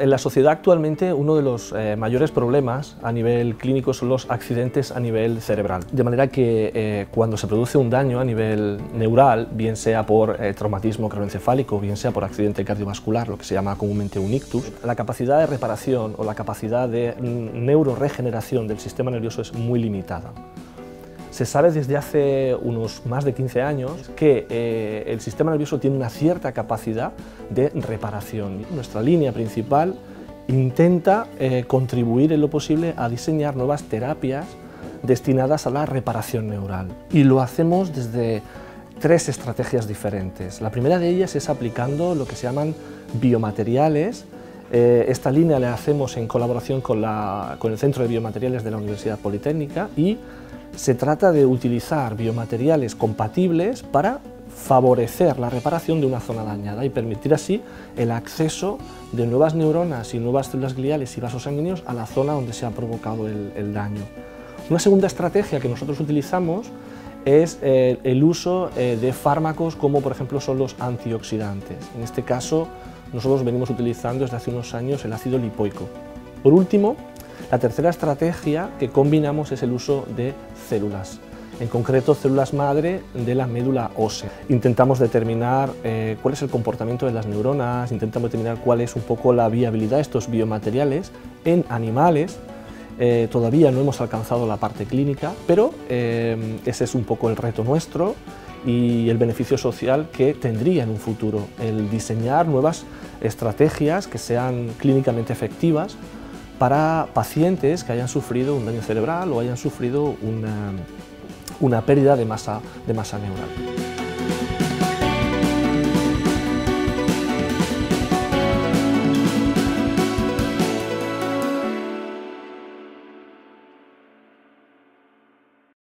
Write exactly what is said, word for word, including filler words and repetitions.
en la sociedad actualmente uno de los eh, mayores problemas a nivel clínico son los accidentes a nivel cerebral. De manera que eh, cuando se produce un daño a nivel neural, bien sea por eh, traumatismo craneoencefálico, bien sea por accidente cardiovascular, lo que se llama comúnmente un ictus, la capacidad de reparación o la capacidad de neuroregeneración del sistema nervioso es muy limitada. Se sabe desde hace unos más de quince años que eh, el sistema nervioso tiene una cierta capacidad de reparación. Nuestra línea principal intenta eh, contribuir en lo posible a diseñar nuevas terapias destinadas a la reparación neural. Y lo hacemos desde tres estrategias diferentes. La primera de ellas es aplicando lo que se llaman biomateriales. Eh, esta línea la hacemos en colaboración con, la, con el Centro de Biomateriales de la Universidad Politécnica y se trata de utilizar biomateriales compatibles para favorecer la reparación de una zona dañada y permitir así el acceso de nuevas neuronas y nuevas células gliales y vasos sanguíneos a la zona donde se ha provocado el, el daño. Una segunda estrategia que nosotros utilizamos es eh, el uso eh, de fármacos como por ejemplo son los antioxidantes. En este caso nosotros venimos utilizando desde hace unos años el ácido lipoico. Por último, la tercera estrategia que combinamos es el uso de células, en concreto células madre de la médula ósea. Intentamos determinar eh, cuál es el comportamiento de las neuronas, intentamos determinar cuál es un poco la viabilidad de estos biomateriales en animales. Eh, todavía no hemos alcanzado la parte clínica, pero eh, ese es un poco el reto nuestro y el beneficio social que tendría en un futuro, el diseñar nuevas estrategias que sean clínicamente efectivas para pacientes que hayan sufrido un daño cerebral o hayan sufrido una, una pérdida de masa, de masa neural.